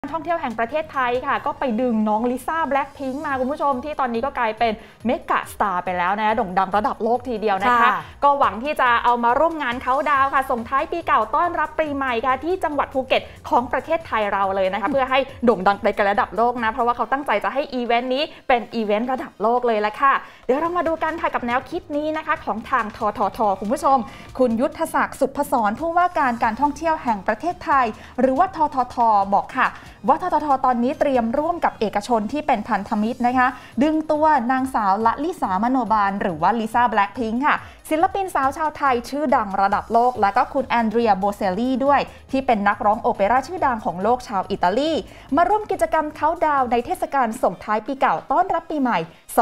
ท่องเที่ยวแห่งประเทศไทยค่ะก็ไปดึงน้องลิซ่าแบล็คพิงค์มาคุณผู้ชมที่ตอนนี้ก็กลายเป็นเมกะสตาร์ไปแล้วนะโด่งดังระดับโลกทีเดียวนะคะก็หวังที่จะเอามาร่วมงานเค้าดาวค่ะส่งท้ายปีเก่าต้อนรับปีใหม่ค่ะที่จังหวัดภูเก็ตของประเทศไทยเราเลยนะคะเพื่อให้โด่งดังไปกันระดับโลกนะเพราะว่าเขาตั้งใจจะให้อีเวนต์นี้เป็นอีเวนต์ระดับโลกเลยละค่ะเดี๋ยวเรามาดูกันค่ะกับแนวคิดนี้นะคะของทางททคุณผู้ชมคุณยุทธศักดิ์สุพศรผู้ว่าการท่องเที่ยวแห่งประเทศไทยหรือว่าททบอกค่ะว่าททตอนนี้เตรียมร่วมกับเอกชนที่เป็นพันธมิตรนะคะดึงตัวนางสาวละลิสามโนบาลหรือว่าลิซ่าแบล็คพิงค์ค่ะศิลปินสาวชาวไทยชื่อดังระดับโลกและก็คุณแอนเดรียโบเซลลี่ด้วยที่เป็นนักร้องโอเปร่าชื่อดังของโลกชาวอิตาลีมาร่วมกิจกรรมเค้าดาวในเทศกาลส่งท้ายปีเก่าต้อนรับปีใหม่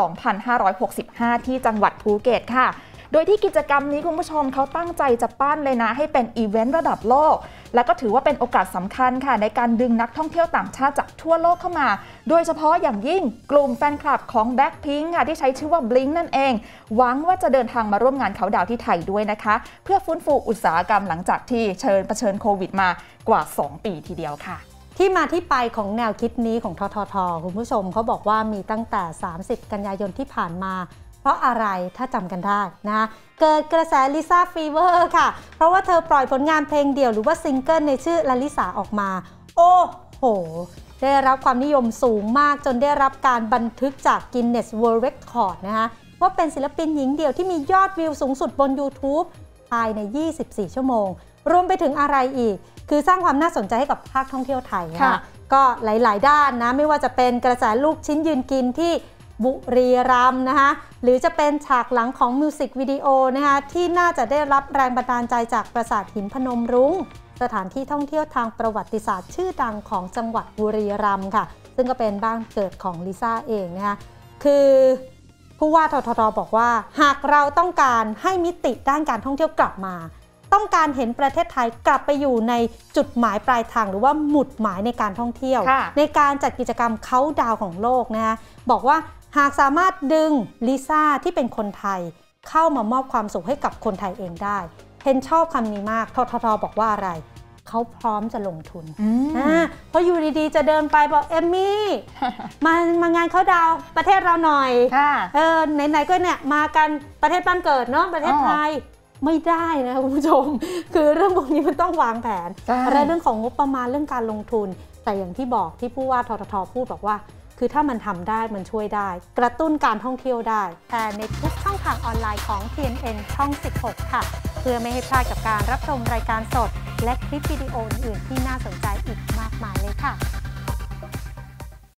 2565 ที่จังหวัดภูเก็ตค่ะโดยที่กิจกรรมนี้คุณผู้ชมเขาตั้งใจจะปั้นเลยนะให้เป็นอีเวนต์ระดับโลกและก็ถือว่าเป็นโอกาสสำคัญค่ะในการดึงนักท่องเที่ยวต่างชาติจากทั่วโลกเข้ามาโดยเฉพาะอย่างยิ่งกลุ่มแฟนคลับของ Blackpink ค่ะที่ใช้ชื่อว่า Blink นั่นเองหวังว่าจะเดินทางมาร่วมงานเค้าดาวที่ไทยด้วยนะคะเพื่อฟื้นฟูอุตสาหกรรมหลังจากที่เผชิญโควิดมากว่า2 ปีทีเดียวค่ะที่มาที่ไปของแนวคิดนี้ของททคุณผู้ชมเขาบอกว่ามีตั้งแต่30 กันยายนที่ผ่านมาเพราะอะไรถ้าจำกันได้นะเกิดกระแสลิซ่าฟีเวอร์ค่ะเพราะว่าเธอปล่อยผลงานเพลงเดี่ยวหรือว่าซิงเกิลในชื่อลาลิสาออกมาโอ้โหได้รับความนิยมสูงมากจนได้รับการบันทึกจาก Guinness World Record นะคะว่าเป็นศิลปินหญิงเดี่ยวที่มียอดวิวสูงสุดบน YouTube ภายใน 24 ชั่วโมงรวมไปถึงอะไรอีกคือสร้างความน่าสนใจให้กับภาคท่องเที่ยวไทยค่ะก็หลายๆด้านนะไม่ว่าจะเป็นกระแสลูกชิ้นยืนกินที่บุรีรัมย์นะคะหรือจะเป็นฉากหลังของมิวสิกวิดีโอนะคะที่น่าจะได้รับแรงบันดาลใจจากปราสาทหินพนมรุ้งสถานที่ท่องเที่ยวทางประวัติศาสตร์ชื่อดังของจังหวัดบุรีรัมย์ค่ะซึ่งก็เป็นบ้านเกิดของลิซ่าเองนะคะคือผู้ว่าททบอกว่าหากเราต้องการให้มิติด้านการท่องเที่ยวกลับมาต้องการเห็นประเทศไทยกลับไปอยู่ในจุดหมายปลายทางหรือว่าหมุดหมายในการท่องเที่ยวในการจัดกิจกรรมเค้าดาวของโลกนะคะบอกว่าหากสามารถดึงลิซ่าที่เป็นคนไทยเข้ามามอบความสุขให้กับคนไทยเองได้เห็นชอบคำนี้มากททบอกว่าอะไรเขาพร้อมจะลงทุนเพราะอยู่ดีๆจะเดินไปบอกเอมมี่มางานเค้าดาวประเทศเราหน่อยไหนๆก็เนี่ยมากันประเทศบ้านเกิดเนาะประเทศไทยไม่ได้นะคุณผู้ชมคือเรื่องพวกนี้มันต้องวางแผนอะไรเรื่องของงบประมาณเรื่องการลงทุนแต่อย่างที่บอกที่ผู้ว่าททพูดบอกว่าคือถ้ามันทำได้มันช่วยได้กระตุ้นการท่องเที่ยวได้แต่ในทุกช่องทางออนไลน์ของ TNN ช่อง 16 ค่ะเพื่อไม่ให้พลาดกับการรับชมรายการสดและคลิปวิดีโออื่นๆที่น่าสนใจอีกมากมายเลยค่ะ